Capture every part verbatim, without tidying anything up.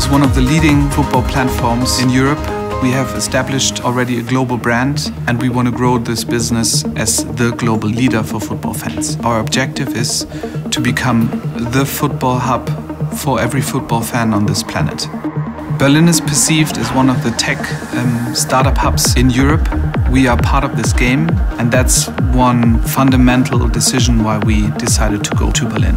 As one of the leading football platforms in Europe, we have established already a global brand, and we want to grow this business as the global leader for football fans. Our objective is to become the football hub for every football fan on this planet. Berlin is perceived as one of the tech um, startup hubs in Europe. We are part of this game, and that's one fundamental decision why we decided to go to Berlin.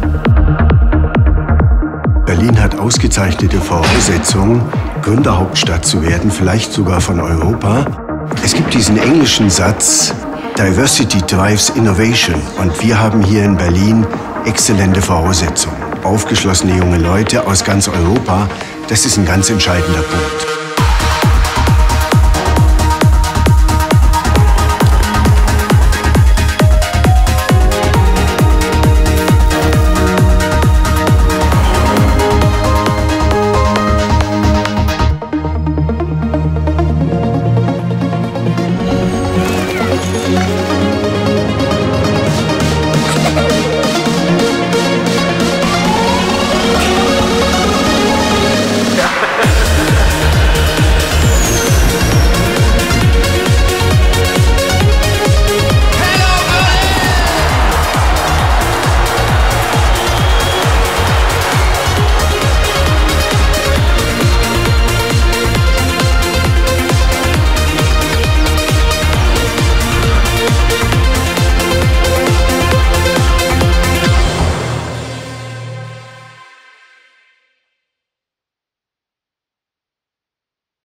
Berlin hat ausgezeichnete Voraussetzungen, Gründerhauptstadt zu werden, vielleicht sogar von Europa. Es gibt diesen englischen Satz, Diversity drives innovation. Und wir haben hier in Berlin exzellente Voraussetzungen. Aufgeschlossene junge Leute aus ganz Europa, das ist ein ganz entscheidender Punkt.